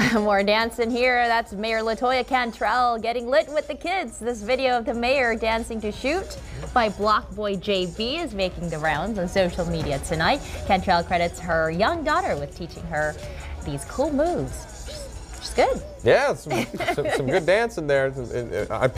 More dancing here. That's Mayor LaToya Cantrell getting lit with the kids. This video of the mayor dancing to Shoot by Block Boy JB is making the rounds on social media tonight. Cantrell credits her young daughter with teaching her these cool moves. She's good. Yeah, some good dancing there.